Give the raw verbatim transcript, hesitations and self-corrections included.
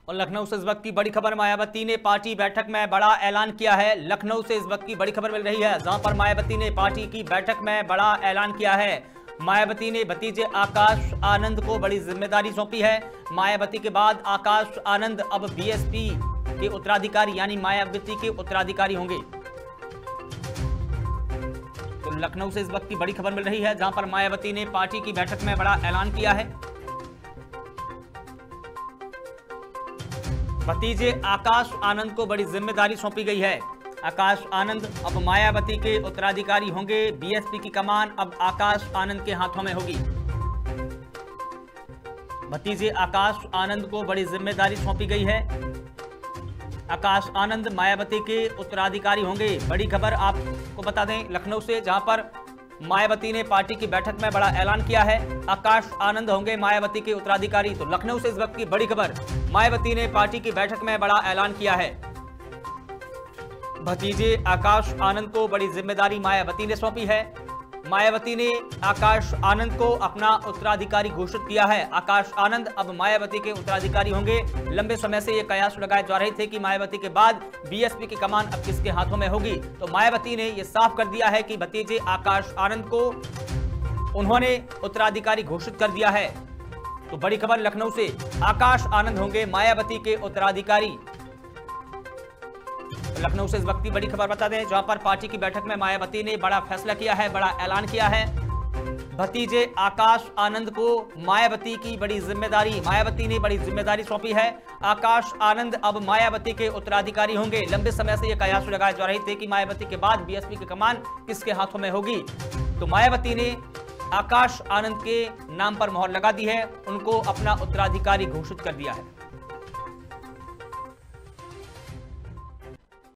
और लखनऊ से इस वक्त की बड़ी खबर, मायावती ने पार्टी बैठक में बड़ा ऐलान किया है। लखनऊ से इस वक्त की बड़ी खबर मिल रही है, जहां पर मायावती ने पार्टी की बैठक में बड़ा ऐलान किया है। मायावती ने भतीजे आकाश आनंद को बड़ी जिम्मेदारी सौंपी है। मायावती के बाद आकाश आनंद अब बीएसपी के उत्तराधिकारी यानी मायावती के उत्तराधिकारी होंगे। तो लखनऊ से इस वक्त की बड़ी खबर मिल रही है, जहां पर मायावती ने पार्टी की बैठक में बड़ा ऐलान किया है। भतीजे आकाश आनंद को बड़ी जिम्मेदारी सौंपी गई है। आकाश आनंद अब मायावती के उत्तराधिकारी होंगे। बीएसपी की कमान अब आकाश आनंद के हाथों में होगी। भतीजे आकाश आनंद को बड़ी जिम्मेदारी सौंपी गई है। आकाश आनंद मायावती के उत्तराधिकारी होंगे। बड़ी खबर आपको बता दें लखनऊ से, जहां पर मायावती ने पार्टी की बैठक में बड़ा ऐलान किया है। आकाश आनंद होंगे मायावती के उत्तराधिकारी। तो लखनऊ से इस वक्त की बड़ी खबर, मायावती ने पार्टी की बैठक में बड़ा ऐलान किया है। भतीजे आकाश आनंद को बड़ी जिम्मेदारी मायावती ने सौंपी है। मायावती ने आकाश आनंद को अपना उत्तराधिकारी घोषित किया है। आकाश आनंद अब मायावती के उत्तराधिकारी होंगे। लंबे समय से ये कयास लगाए जा रहे थे कि मायावती के बाद बीएसपी की कमान अब किसके हाथों में होगी। तो मायावती ने यह साफ कर दिया है कि भतीजे आकाश आनंद को उन्होंने उत्तराधिकारी घोषित कर दिया है। तो बड़ी खबर लखनऊ से, आकाश आनंद होंगे मायावती के उत्तराधिकारी। लखनऊ से इस वक्त की बड़ी खबर बता दें, जहां पर पार्टी की बैठक में मायावती ने बड़ा फैसला किया है, बड़ा ऐलान किया है। भतीजे आकाश आनंद को मायावती की बड़ी जिम्मेदारी, मायावती ने बड़ी जिम्मेदारी सौंपी है। आकाश आनंद अब मायावती के उत्तराधिकारी होंगे। लंबे समय से यह कयास लगाए जा रहे थे कि मायावती के बाद बीएसपी की कमान किसके हाथों में होगी। तो मायावती ने आकाश आनंद के नाम पर मोहर लगा दी है, उनको अपना उत्तराधिकारी घोषित कर दिया है।